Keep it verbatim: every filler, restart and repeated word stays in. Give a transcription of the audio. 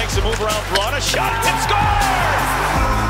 makes a move around Braun, a shot, and scores!